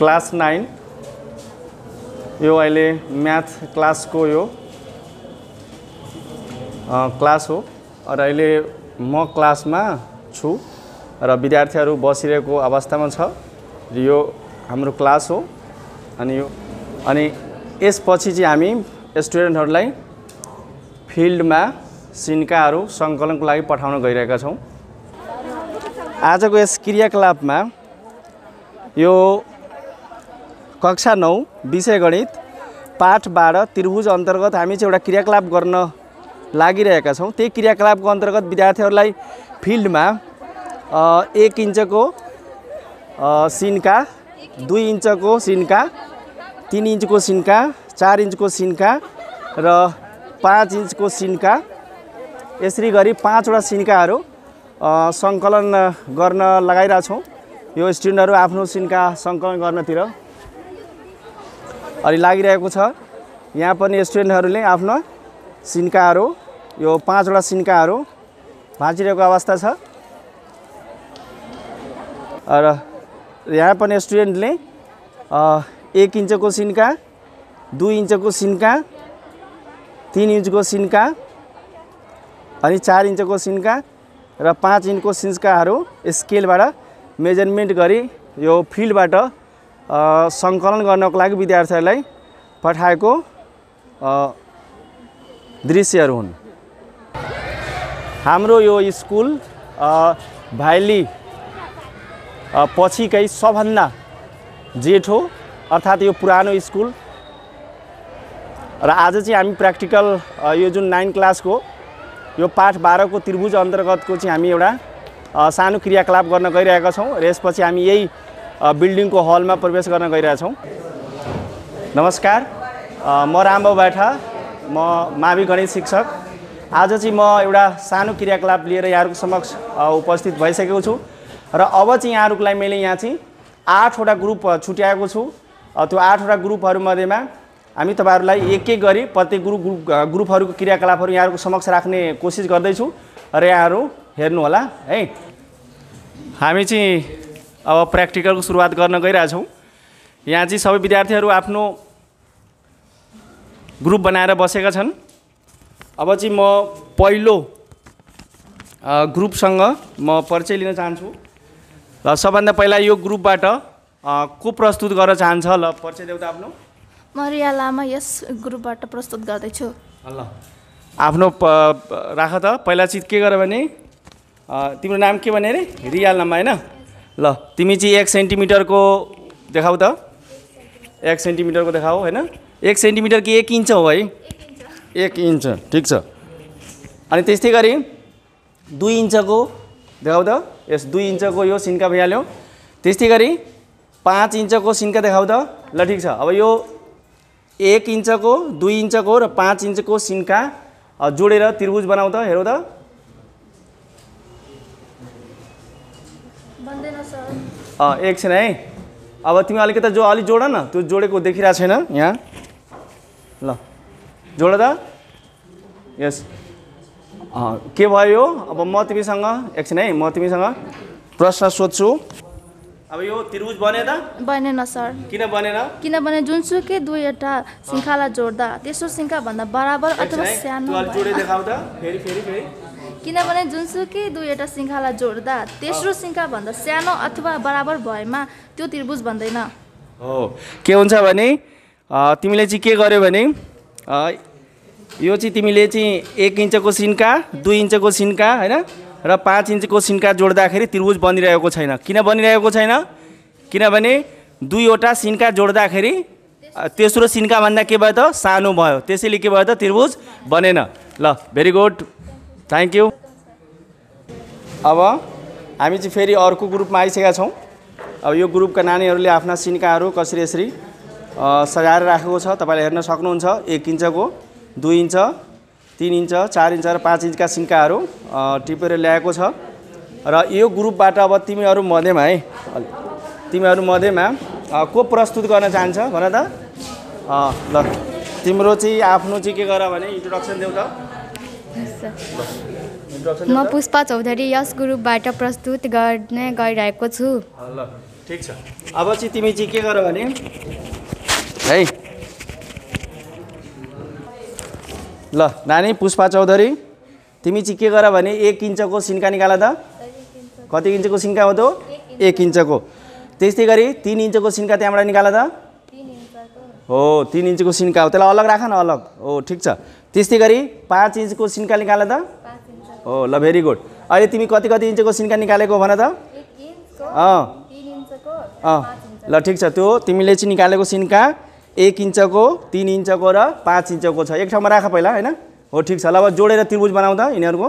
Class 9 यो अहिले math क्लासको यो क्लास हो र अहिले म क्लासमा छु र विद्यार्थीहरू बसिरहेको अवस्थामा छ र यो हाम्रो क्लास हो अनि यसपछि चाहिँ हामी स्टुडेन्टहरूलाई फिल्डमा सिन्काहरू सङ्कलनको लागि पठाउन गइरहेका छौँ। आजको यस क्रियाकलापमा यो कक्षा 9 विषय गणित पाठ 12 त्रिभुज अन्तर्गत हामी चाहिँ एउटा क्रियाकलाप गर्न लागिरहेका छौँ। त्यही क्रियाकलापको अन्तर्गत विद्यार्थीहरूलाई फिल्डमा 1 इन्चको सिन्का, 2 इन्चको सिन्का, 3 इन्चको सिन्का, 4 इन्चको सिन्का र 5 इन्चको सिन्का, यसरी गरी 5 वटा सिन्काहरू सङ्कलन गर्न लगाइरहेछौँ। यो स्टुडेन्टहरू आफ्नो सिन्का सङ्कलन गर्नतिर अलि लागिरहेको छ। यहाँ पनि स्टुडेन्टहरूले आफ्नो सिन्काहरू यो 5 वटा सिन्काहरू भाँचिरहेको अवस्था छ र यहाँ पनि स्टुडेन्टले 1 इन्चको सिन्का, 2 इन्चको सिन्का, 3 इन्चको सिन्का अनि 4 इन्चको सिन्का र 5 इन्चको सिन्काहरू स्केलबाट मेजरमेन्ट गरी यो फिल्डबाट सङ्कलन गर्नको लागि विद्यार्थीहरूलाई पठाएको दृश्यहरू हुन्। हाम्रो यो स्कुल भाइली पछिकै सबभन्दा जेठो अर्थात् यो पुरानो स्कुल र आज चाहिँ हामी प्र्याक्टिकल यो जुन 9 क्लासको यो पाठ 12 को त्रिभुज अन्तर्गतको चाहिँ हामी एउटा सानो क्रियाकलाप गर्न गइरहेका छौँ र यसपछि हामी यही बिल्डिङको हलमा प्रवेश गर्न गइरहेका छौँ। नमस्कार, म रामबाबु बाठा, म मावि गणित शिक्षक। आज चाहिँ म एउटा सानो क्रियाकलाप लिएर यहाँहरूको समक्ष उपस्थित भइसकेको छु र अब चाहिँ यहाँहरूको लागि मैले यहाँ चाहिँ 8 वटा ग्रुप छुट्याएको छु। त्यो 8 वटा ग्रुपहरूमध्येमा हामी तपाईहरुलाई एक एक गरी प्रत्येक ग्रुपहरूको क्रियाकलापहरू यहाँहरूको समक्ष राख्ने कोसिस गर्दैछु र यहाँहरू हेर्नु होला है। हामी चाहिँ अब प्र्याक्टिकलको सुरुवात गर्न गइरहेछौँ। यहाँ चाहिँ सबै विद्यार्थीहरू आफ्नो ग्रुप बनाएर बसेका छन्। अब चाहिँ म पहिलो ग्रुपसँग म परिचय लिन चाहन्छु र सबभन्दा पहिला यो ग्रुपबाट को प्रस्तुत गर्न चाहन्छ? ल परिचय देऊ त आफ्नो। म रिया लामा यस ग्रुपबाट प्रस्तुत गर्दैछु। ल आफ्नो राख त। पहिला चाहिँ के गर भने तिम्रो नाम के भने रे? रिया लामा हैन? ल तिमी चाहिँ 1 सेन्टिमिटरको देखाऊ त। 1 सेन्टिमिटरको देखाऊ हैन? 1 सेन्टिमिटर कि 1 इन्च हो है? 1 इन्च, ठिक छ। अनि त्यस्तै गरी 2 इन्चको देखाऊ त। यस 2 इन्चको यो सिन्का भइहाल्यो। त्यस्तै गरी 5 इन्चको सिन्का देखाऊ त। ल ठिक छ। अब यो 1 इन्चको, 2 इन्चको र 5 इन्चको सिन्का जोडेर त्रिभुज बनाऊ त। हेरौ त। बन्दैन सर। एकछिन है। अब तिमी अलिकति अलि जोड न। त्यो जोडेको देखिरहेको छैन यहाँ। ल जोड त। यस के भयो? अब म तिमीसँग एकछिन है, म तिमीसँग प्रश्न सोध्छु। अब यो त्रिभुज बने त? बनेन सर। किन बनेन? किनभने जुनसुकै दुईवटा सिन्कालाई जोड्दा तेस्रो सिन्का भन्दा बराबर अथवा सानो भयो। जोडे देखाऊ त। फेरि किनभने जुनसुकै दुईवटा सिन्कालाई जोड्दा तेस्रो सिन्का भन्दा सानो अथवा बराबर भएमा त्यो त्रिभुज बन्दैन। हो, के हुन्छ भने तिमीले चाहिँ के गर्यो भने यो चाहिँ तिमीले चाहिँ 1 इन्चको सिन्का, 2 इन्चको सिन्का हैन र 5 इन्चको सिन्का जोड्दाखेरि त्रिभुज बनिरहेको छैन। किन बनिरहेको छैन? किनभने 2 वटा सिन्का जोड्दाखेरि तेस्रो सिन्का भन्दा के भयो त? सानो भयो। त्यसैले के भयो त? त्रिभुज बनेन। ल भेरी गुड, थ्याङ्क यू। अब हामी चाहिँ फेरि अर्को ग्रुपमा आइसकेका छौँ। अब यो ग्रुपका नानीहरूले आफ्ना सिन्काहरू कसरी यसरी सजाएर राखेको छ तपाईँले हेर्न सक्नुहुन्छ। 1 इन्चको, 2 इन्च, 3 इन्च, 4 इन्च र 5 इन्चका सिन्काहरू टिपेर ल्याएको छ। र यो ग्रुपबाट अब तिमीहरू मध्येमा है, तिमीहरू मध्येमा को प्रस्तुत गर्न चाहन्छ भन त। ल तिम्रो चाहिँ आफ्नो चाहिँ के गर भने इन्ट्रोडक्सन देऊ त। म पुष्पा चौधरी यस ग्रुपबाट प्रस्तुत गर्ने गइरहेको छु। ल ठिक छ। अब चाहिँ तिमी चाहिँ के गर भने है ल नानी पुष्पा चौधरी तिमी चाहिँ के गर भने 1 इन्चको सिन्का निकाल त। कति इन्चको सिन्का हो त? 1 इन्चको। त्यस्तै गरी 3 इन्चको सिन्का त्यहाँबाट निकाल त। 3 इन्चको हो 3 इन्चको सिन्का हो, त्यसलाई अलग राख न, अलग हो ठिक छ। त्यस्तै गरी 5 इन्चको सिन्का निकाल त। 5 इन्च हो ल भेरी गुड। अहिले तिमी कति इन्चको सिन्का निकालेको भन त। 1 इन्चको 3 इन्चको अँ 5 इन्च ल ठिक छ। त्यो तिमीले चाहिँ निकालेको सिन्का 1 इन्चको 3 इन्चको र 5 इन्चको छ। एक ठाउँमा राख पहिला होइन। हो ठिक छ। ल अब जोडेर त्रिभुज बनाऊ त यिनीहरूको।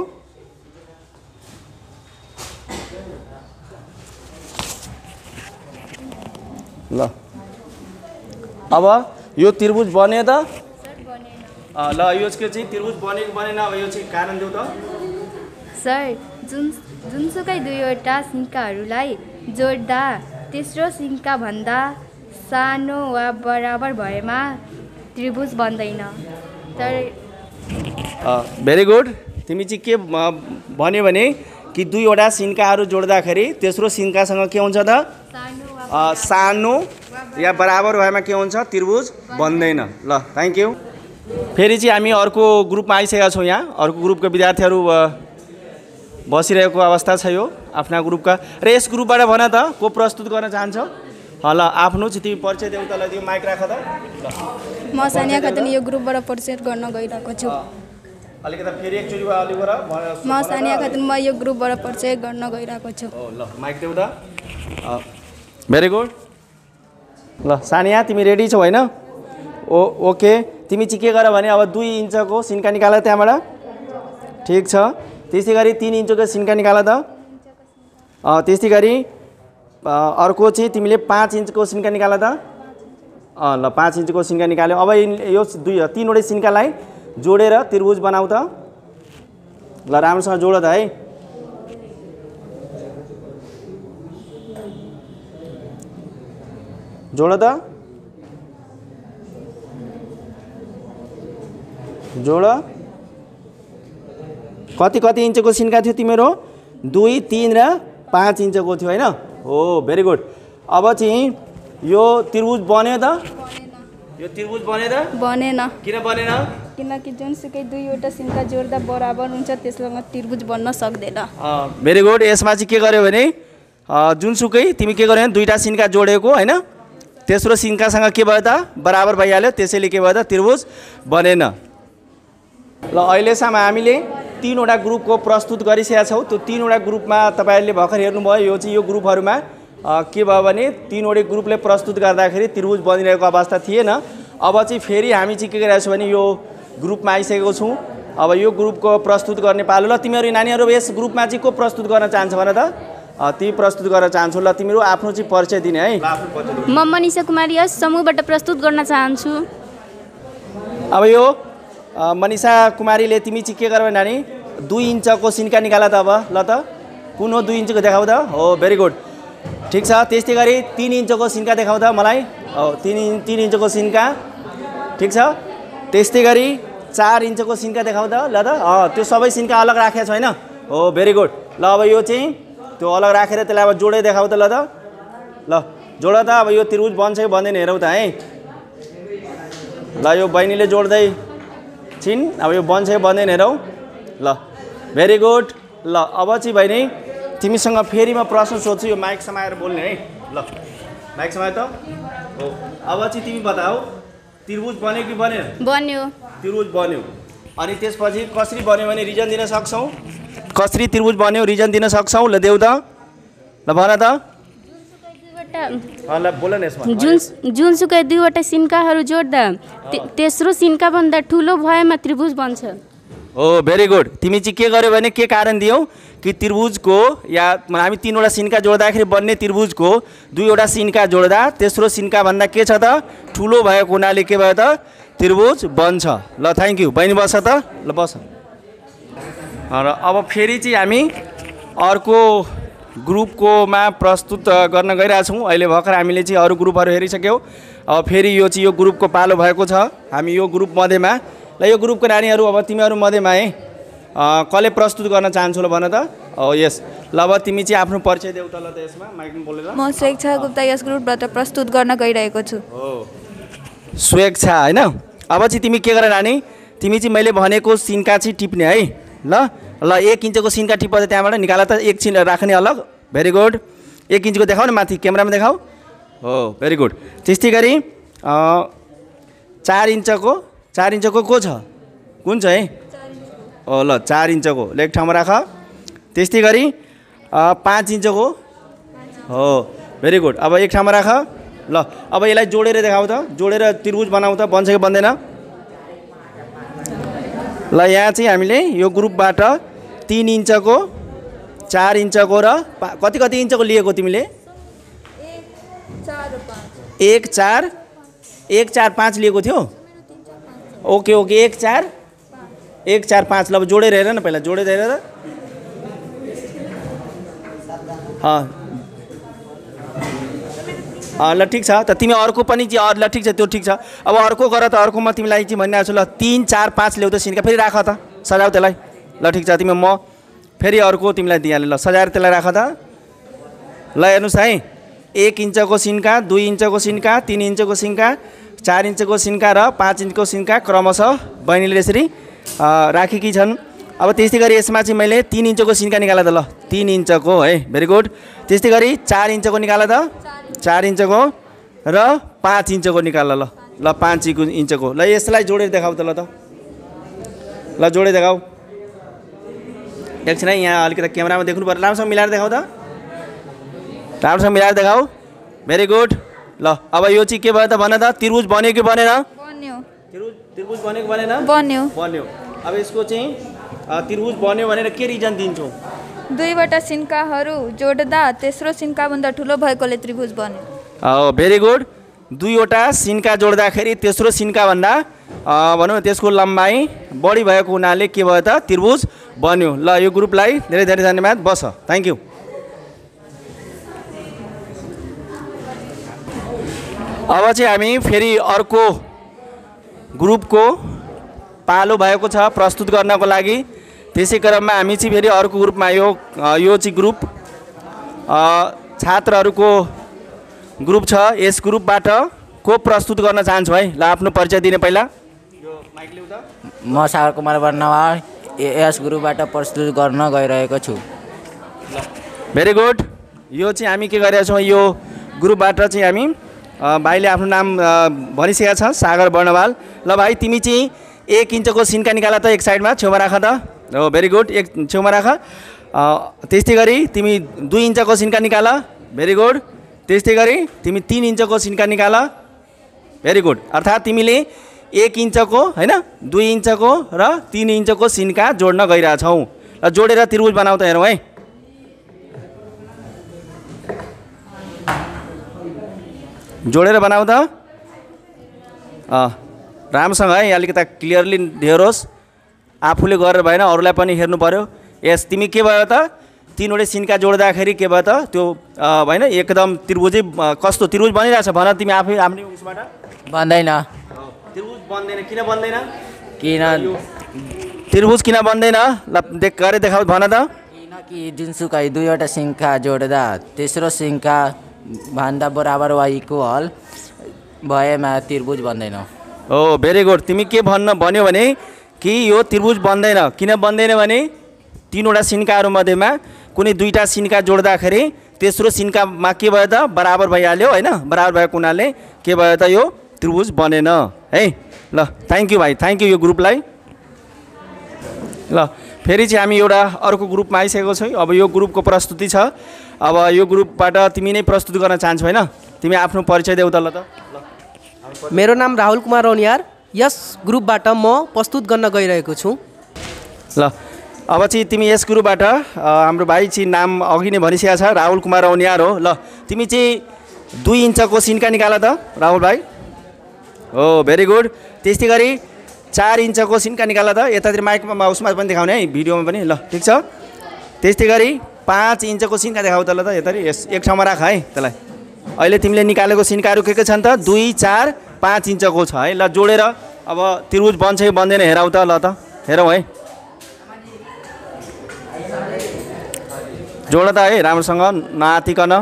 ल अब यो त्रिभुज बन्यो त। सर बनेन। ल यो चाहिँ त्रिभुज बनेको बनेन, अब यो चाहिँ कारण देऊ त। सर जुनसुकै दुईवटा सिन्काहरूलाई जोड्दा तेस्रो सिन्का भन्दा सानो वा बराबर भएमा त्रिभुज बन्दैन। तर भेरी गुड। तिमी चाहिँ के भन्यो भने कि दुईवटा सिन्काहरू जोड्दाखेरि तेस्रो सिन्कासँग के हुन्छ त? सानो वा सानो या बराबर भएमा के हुन्छ? त्रिभुज बन्दैन। ल थ्याङ्क यू। फेरि चाहिँ हामी अर्को ग्रुपमा आइसकेका छौँ। यहाँ अर्को ग्रुपका विद्यार्थीहरू बसिरहेको अवस्था छ यो आफ्ना ग्रुपका। र यस ग्रुपबाट भन त को प्रस्तुत गर्न चाहन्छ? ल आफ्नो चाहिँ तिमी परिचय देऊ त। ल त्यो माइक राख त। ल म सानिया खातुन यो ग्रुपबाट परिचय गर्न गइरहेको छु। अलिकति फेरि एकचोटि अलि गर। म सानिया खातुन म यो ग्रुपबाट परिचय गर्न गइरहेको छु। ल माइक देऊ त। Very good. ल सानिया तिमी रेडी छौ होइन? ओके। तिमी चाहिँ के गर भने अब 2 इन्चको सिन्का निकाल त्यहाँबाट। ठिक छ। त्यस्तै गरी 3 इन्चको सिन्का निकाल त। त्यस्तै गरी अर्को चाहिँ तिमीले 5 इन्चको सिन्का निकाल त। ल 5 इन्चको सिन्का निकाल्यो। अब यो 3वटै सिन्कालाई जोडेर त्रिभुज बनाऊ त। ल राम्रोसँग जोड त है। जोड त। जोड। कति इन्चको सिन्का थियो तिम्रो? 2, 3 र 5 इन्चको थियो होइन? हो भेरी गुड। अब चाहिँ यो त्रिभुज बन्यो त? यो त्रिभुज बन्यो त? बनेन। किन बनेन? किनकि जुनसुकै दुईवटा सिन्का जोड्दा बराबर हुन्छ त्यससँग त्रिभुज बन्न सक्दैन। Very good. यसमा चाहिँ के गर्यो भने जुनसुकै तिमी के गर्यो भने दुईवटा सिन्का जोडेको होइन, तेस्रो सिन्कासँग के भयो त? बराबर भइहाल्यो। त्यसैले के भयो त? त्रिभुज बनेन। ल अहिलेसम्म हामीले 3वटा ग्रुपको प्रस्तुत गरिसकेका छौँ। त्यो 3वटा ग्रुपमा तपाईँहरूले भर्खर हेर्नुभयो। यो चाहिँ यो ग्रुपहरूमा के भयो भने 3वटै ग्रुपले प्रस्तुत गर्दाखेरि त्रिभुज बनिरहेको अवस्था थिएन। अब चाहिँ फेरि हामी चाहिँ के गरिरहेको छौँ भने यो ग्रुपमा आइसकेको छौँ। अब यो ग्रुपको प्रस्तुत गर्ने पालो। ल तिमीहरू नानीहरू यस ग्रुपमा चाहिँ को प्रस्तुत गर्न चाहन्छ भन त? तिमी प्रस्तुत गर्न चाहन्छौ। ल तिमीहरू आफ्नो चाहिँ परिचय दिने है। म मनिषा कुमारी यस समूहबाट प्रस्तुत गर्न चाहन्छु। अब यो मनिषा कुमारीले तिमी चाहिँ के गर्यो नानी? 2 इन्चको सिन्का निकाल त। अब ल त कुन हो 2 इन्चको देखाऊ त। हो भेरी गुड। ठिक छ। त्यस्तै गरी 3 इन्चको सिन्का देखाऊ त मलाई। हो 3 इन्चको सिन्का। ठिक छ। त्यस्तै गरी 4 इन्चको सिन्का देखाऊ त। ल त त्यो सबै सिन्का अलग राखेको छ होइन? हो भेरी गुड। ल अब यो चाहिँ त्यो अलग राखेर त्यसलाई अब जोडे देखाऊ त। ल त ल जोड त। अब यो त्रिभुज बन्छ कि बन्दैन हेरौँ त है। ल यो बहिनीले जोड्दै छिन्। अब यो बन्छ कि बन्दैन हेरौँ। ल भेरी गुड। ल अब चाहिँ बहिनी तिमीसँग फेरि म प्रश्न सोध्छु। यो माइक समाएर बोल्ने है। ल माइक समाएर त। हो अब चाहिँ तिमी बताऊ त्रिभुज बन्यो कि बनेन? बन्यो। त्रिभुज बन्यो। अनि त्यसपछि कसरी बन्यो भने रिजन दिन सक्छौँ? कसरी त्रिभुज बन्यो रिजन दिन सक्छौँ? ल देऊ त। ल भन त। ल बोल न यसमा। जुनसुकै दुईवटा सिन्काहरू जोड्दा तेस्रो सिन्का भन्दा ठुलो भएमा त्रिभुज बन्छ। हो भेरी गुड। तिमी चाहिँ के गर्यो भने के कारण दियौ कि त्रिभुजको या हामी 3वटा सिन्का जोड्दाखेरि बन्ने त्रिभुजको 2वटा सिन्का जोड्दा तेस्रो सिन्का भन्दा के छ त? ठुलो भएको हुनाले के भयो त? त्रिभुज बन्छ। ल थ्याङ्क यू। बहिनी बस त। ल बस। र अब फेरि चाहिँ हामी अर्को ग्रुपकोमा प्रस्तुत गर्न गइरहेछौँ। अहिले भर्खर हामीले चाहिँ अरू ग्रुपहरू हेरिसक्यौँ। अब फेरि यो चाहिँ यो ग्रुपको पालो भएको छ। हामी यो ग्रुप मध्येमा। ल यो ग्रुपको नानीहरू अब तिमीहरू मध्येमा है। कसले प्रस्तुत गर्न चाहन्छु ल भन त यस ल अब तिमी चाहिँ आफ्नो परिचय देऊ त ल त यसमा माइकमा बोलेर म स्वेच्छा गुप्ता यस ग्रुपबाट प्रस्तुत गर्न गइरहेको छु हो स्वेच्छा होइन अब चाहिँ तिमी के गर नानी तिमी चाहिँ मैले भनेको सिन्का चाहिँ टिप्ने है ल ल 1 इन्चको सिन्का टिप त्यहाँबाट निकाल त 1 चिन राख्ने अलग भेरी गुड 1 इन्चको देखाऊ न माथि क्यामेरामा देखाऊ हो भेरी गुड त्यस्तै गरी 4 इन्चको को छ कुन छ है हो ल 4 इन्चको ल एक ठाउँमा राख त्यस्तै गरी 5 इन्चको हो भेरी गुड अब एक ठाउँमा राख ल अब यसलाई जोडेर देखाऊ त जोडेर त्रिभुज बनाऊ त बन्छ कि बन्दैन ल यहाँ चाहिँ हामीले यो ग्रुपबाट 3 इन्चको 4 इन्चको र कति कति इन्चको लिएको तिमीले 1 4 5 लिएको थियो ओके ओके 1 4 5 ल अब जोडेर हेर न पहिला जोडेर हेर त ल ठिक छ त तिमी अर्को पनि चाहिँ ल ठिक छ त्यो ठिक छ अब अर्को गर त अर्कोमा तिमीलाई चाहिँ भनिरहेको छु ल 3 4 5 ल्याउ त सिन्का फेरि राख त सजाऊ त्यसलाई ल ठिक छ तिमी म फेरि अर्को तिमीलाई दिइहालेँ ल सजाएर त्यसलाई राख त ल हेर्नुहोस् है 1 इन्चको सिन्का 2 इन्चको सिन्का 3 इन्चको सिन्का 4 इन्चको सिन्का र 5 इन्चको सिन्का क्रमशः बहिनीले यसरी राखेकी छन् अब त्यस्तै गरी यसमा चाहिँ मैले 3 इन्चको सिन्का निकाले त ल 3 इन्चको है भेरी गुड त्यस्तै गरी 4 इन्चको निकाल त 4 इन्चको र 5 इन्चको निकाल ल 5 इन्चको ल यसलाई जोडेर देखाऊ त ल जोडेर देखाऊ एकछिन है यहाँ अलिकति क्यामेरामा देख्नु पर्यो राम्रोसँग मिलाएर देखाऊ त राम्रोसँग मिलाएर देखाऊ भेरी गुड ल अब यो चाहिँ के भयो त भन त त्रिभुज बन्यो कि बनेन बन्यो त्रिभुज बनेको बनेन बन्यो बन्यो अब यसको चाहिँ त्रिभुज बन्यो भनेर के रिजन दिन्छौ दुईवटा सिन्काहरू जोड्दा तेस्रो सिन्काभन्दा ठुलो भएकोले त्रिभुज बन्यो भेरी गुड दुईवटा सिन्का जोड्दाखेरि तेस्रो सिन्काभन्दा भनौँ न त्यसको लम्बाइ बढी भएको हुनाले के भयो त त्रिभुज बन्यो ल यो ग्रुपलाई धेरै धेरै धन्यवाद बस थ्याङ्क यू अब चाहिँ हामी फेरि अर्को ग्रुपको पालो भएको छ प्रस्तुत गर्नको लागि त्यसै क्रममा हामी चाहिँ फेरि अर्को ग्रुपमा यो चाहिँ ग्रुप छात्रहरूको ग्रुप छ यस ग्रुपबाट को प्रस्तुत गर्न चाहन्छु है ल आफ्नो परिचय दिने पहिला म सागर कुमार वर्णवाल यस ग्रुपबाट प्रस्तुत गर्न गइरहेको छु भेरी गुड यो चाहिँ हामी के गरिरहेका छौँ यो ग्रुपबाट चाहिँ हामी भाइले आफ्नो नाम भनिसकेका छ सागर वर्णवाल ल भाइ तिमी चाहिँ 1 इन्चको सिन्का निकाल त एक साइडमा छेउमा राख त हो भेरी गुड एक छेउमा राख त्यस्तै गरी तिमी 2 इन्चको सिन्का निकाल भेरी गुड त्यस्तै गरी तिमी 3 इन्चको सिन्का निकाल भेरी गुड अर्थात् तिमीले 1 इन्चको होइन 2 इन्चको र 3 इन्चको सिन्का जोड्न गइरहेछौ र जोडेर त्रिभुज बनाऊ त हेरौँ है जोडेर बनाऊ त राम्रोसँग है अलिकति क्लियरली हेरोस् आफूले गरेर भएन अरूलाई पनि हेर्नु पर्यो यस तिमी के भयो त 3वटा सिन्का जोड्दाखेरि के भयो त त्यो होइन एकदम त्रिभुजै कस्तो त्रिभुज बनिरहेछ भन तिमी आफै आफ्नो उसबाट बन्दैन त्रिभुज बन्दैन किन बन्दैन किन त्रिभुज किन बन्दैन ल गरेर देखाऊ भन त किनकि जुनसुकै दुईवटा सिन्का जोड्दा तेस्रो सिन्का भन्दा बराबर वा इक्वल भएमा त्रिभुज बन्दैन हो भेरी गुड तिमी के भन्यो भने कि यो त्रिभुज बन्दैन किन बन्दैन भने 3वटा सिन्काहरू मध्येमा कुनै 2टा सिन्का जोड्दाखेरि तेस्रो सिन्कामा के भयो त बराबर भइहाल्यो होइन बराबर भएको हुनाले के भयो त यो त्रिभुज बनेन है ल थ्याङ्क यू भाइ थ्याङ्क यू यो ग्रुपलाई ल फेरि चाहिँ हामी एउटा अर्को ग्रुपमा आइसकेको छौँ अब यो ग्रुपको प्रस्तुति छ अब यो ग्रुपबाट तिमी नै प्रस्तुत गर्न चाहन्छौ होइन तिमी आफ्नो परिचय देऊ त ल त मेरो नाम राहुल कुमार रौनियार यस ग्रुपबाट म प्रस्तुत गर्न गइरहेको छु ल अब चाहिँ तिमी यस ग्रुपबाट हाम्रो भाइ चाहिँ नाम अघि नै भनिसकेको छ राहुल कुमार रौनियार हो ल तिमी चाहिँ 2 इन्चको सिन्का निकाल त राहुल भाइ हो भेरी गुड त्यस्तै गरी 4 इन्चको सिन्का निकाल त यतातिर माइकमा उसमा पनि देखाउने है भिडियोमा पनि ल ठिक छ त्यस्तै गरी 5 इन्चको सिन्का देखाऊ त ल त यतातिर यस एक ठाउँमा राख है त्यसलाई अहिले तिमीले निकालेको सिन्काहरू के छन् त 2 4 5 इन्चको छ है ल जोडेर अब त्रिभुज बन्छ कि बन्दैन हेराऊ त ल त हेरौँ है जोड त है राम्रोसँग नआतिकन।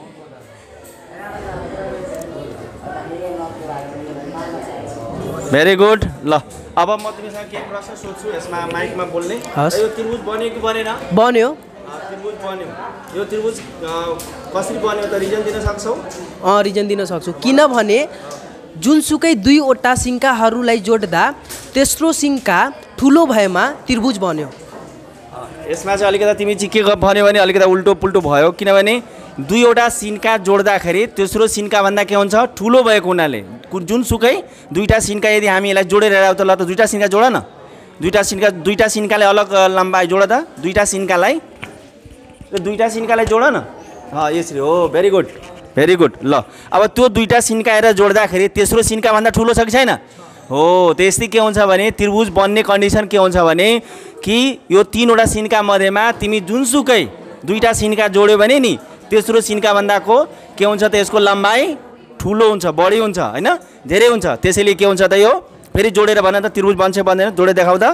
Very good. ल अब म तिमीसँग केही प्रश्न सोध्छु यसमा माइकमा बोल्ने। हस्। यो त्रिभुज बन्यो कि बनेन? बन्यो। त्रिभुज बन्यो। यो त्रिभुज कसरी बन्यो त रिजन दिन सक्छौ? रिजन दिन सक्छु किनभने जुनसुकै दुईवटा सिन्काहरूलाई जोड्दा तेस्रो सिन्का ठुलो भएमा त्रिभुज बन्यो। यसमा चाहिँ अलिकति तिमी चाहिँ के भन्यो भने अलिकति उल्टो पुल्टो भयो किनभने दुईवटा सिन्का जोड्दाखेरि तेस्रो सिन्काभन्दा के हुन्छ ठुलो भएको हुनाले जुनसुकै दुईवटा सिन्का यदि हामी यसलाई जोडेर हेरौँ त ल त दुईवटा सिन्का जोड न। दुईवटा सिन्कालाई अलग लम्बाइ जोड त दुईवटा सिन्कालाई जोड न। यसरी हो। Very good very good. ल अब त्यो दुईवटा सिन्का हेरेर जोड्दाखेरि तेस्रो सिन्काभन्दा ठुलो छ कि छैन? हो। त्यस्तै के हुन्छ भने त्रिभुज बन्ने कन्डिसन के हुन्छ भने कि यो तीनवटा सिन्का मध्येमा तिमी जुनसुकै दुईवटा सिन्का जोड्यो भने नि तेस्रो सिन्काभन्दाको के हुन्छ त यसको लम्बाइ ठुलो हुन्छ बढी हुन्छ होइन धेरै हुन्छ। त्यसैले के हुन्छ त यो फेरि जोडेर भन त त्रिभुज बन्छ बन्दैन जोडेर देखाउ त।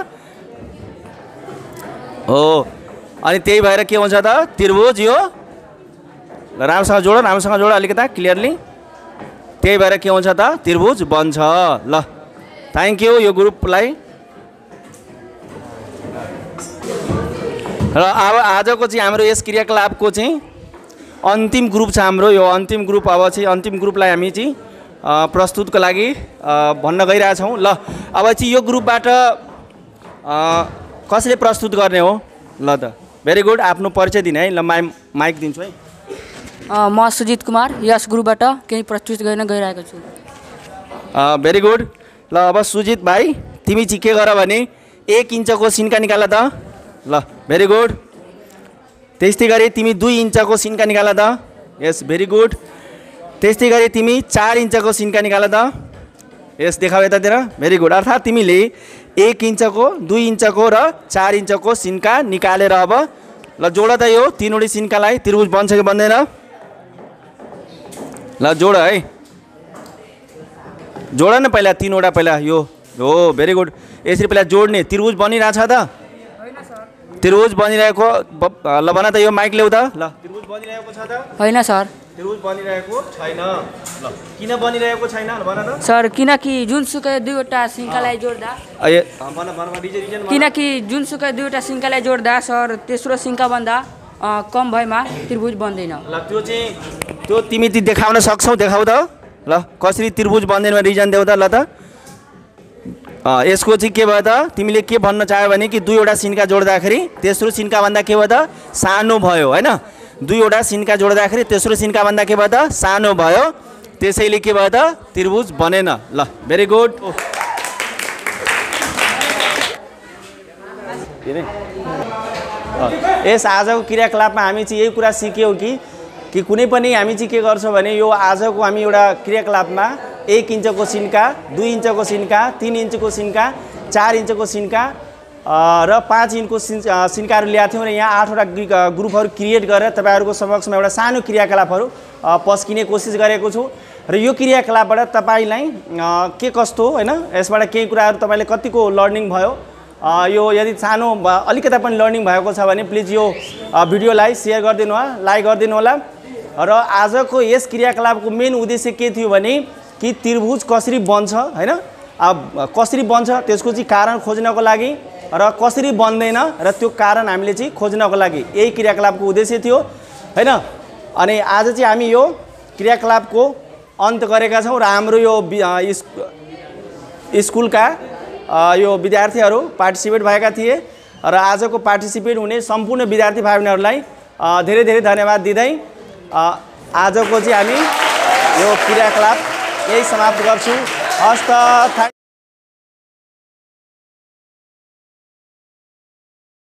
हो। अनि त्यही भएर के हुन्छ त त्रिभुज यो राम्रोसँग जोड अलिकता क्लियरली। त्यही भएर के हुन्छ त त्रिभुज बन्छ। ल थ्याङ्क यू यो ग्रुपलाई। र अब आजको चाहिँ हाम्रो यस क्रियाकलापको चाहिँ अन्तिम ग्रुप छ हाम्रो। यो अन्तिम ग्रुप अब चाहिँ अन्तिम ग्रुपलाई हामी चाहिँ प्रस्तुतको लागि भन्न गइरहेछौँ। ल अब चाहिँ यो ग्रुपबाट कसले प्रस्तुत गर्ने हो? ल त भेरी गुड। आफ्नो परिचय दिने है। ल माइक दिन्छु है। म सुजित कुमार यस ग्रुपबाट केही प्रस्तुत गर्न गइरहेको छु। Very good. ल अब सुजित भाइ तिमी चाहिँ के गर भने 1 इन्चको सिन्का निकाल त। ल भेरी गुड। त्यस्तै गरी तिमी 2 इन्चको सिन्का निकाल त। Yes very good. त्यस्तै गरी तिमी 4 इन्चको सिन्का निकाल त। यस देखाऊ यतातिर। Very good. अर्थात् तिमीले 1 इन्चको 2 इन्चको र 4 इन्चको सिन्का निकालेर अब ल जोड त यो तीनवटै सिन्कालाई त्रिभुज बन्छ कि बन्दैन? ल जोड है। जोड न पहिला तीनवटा पहिला यो हो। Very good. यसरी पहिला जोड्ने त्रिभुज बनिरहेछ त? त्रिभुज बनिरहेको ल भन त यो माइक ल्याउ त। ल त्रिभुज बनिरहेको छ त? होइन सर। त्रिभुज बनिरहेको छैन। ल किन बनिरहेको छैन भन त। सर किनकि जुनसुकै दुईवटा सिन्कालाई जोड्दा किनकि जुनसुकै दुईवटा सिन्कालाई जोड्दा सर तेस्रो सिन्काभन्दा कम भएमा त्रिभुज बन्दैन। ल त्यो चाहिँ त्यो तिमी देखाउन सक्छौ? देखाउ त। ल कसरी त्रिभुज बन्दैन रिजन देऊ त। ल त यसको चाहिँ के भयो त तिमीले के भन्न चाह्यो भने कि दुईवटा सिन्का जोड्दाखेरि तेस्रो सिन्काभन्दा के भयो त सानो भयो होइन। दुईवटा सिन्का जोड्दाखेरि तेस्रो सिन्काभन्दा के भयो त सानो भयो। त्यसैले के भयो त त्रिभुज बनेन। ल भेरी गुड। यस आजको क्रियाकलापमा हामी चाहिँ यही कुरा सिक्यौँ कि कुनै पनि हामी चाहिँ के गर्छौँ भने यो आजको हामी एउटा क्रियाकलापमा 1 इन्चको सिन्का 2 इन्चको सिन्का 3 इन्चको सिन्का 4 इन्चको सिन्का र 5 इन्चको सिन्काहरू ल्याएको थियौँ र यहाँ 8वटा ग्रुपहरू क्रिएट गरेर तपाईँहरूको समक्षमा एउटा सानो क्रियाकलापहरू पस्किने कोसिस गरेको छु। र यो क्रियाकलापबाट तपाईँलाई के कस्तो होइन यसबाट केही कुराहरू तपाईँले कतिको लर्निङ भयो यो यदि सानो अलिकता पनि लर्निङ भएको छ भने प्लिज यो भिडियोलाई सेयर गरिदिनु होला, लाइक गरिदिनु होला। र आजको यस क्रियाकलापको मेन उद्देश्य के थियो भने कि त्रिभुज कसरी बन्छ होइन कसरी बन्छ त्यसको चाहिँ कारण खोज्नको लागि र कसरी बन्दैन र त्यो कारण हामीले चाहिँ खोज्नको लागि यही क्रियाकलापको उद्देश्य थियो होइन। अनि आज चाहिँ हामी यो क्रियाकलापको अन्त गरेका छौँ र हाम्रो यो स्कुलका यो विद्यार्थीहरू पार्टिसिपेट भएका थिए र आजको पार्टिसिपेट हुने सम्पूर्ण विद्यार्थी भाइ बहिनीहरूलाई धेरै धेरै धन्यवाद दिँदै आजको चाहिँ हामी यो क्रियाकलाप यही समाप्त गर्छौँ। हस्त।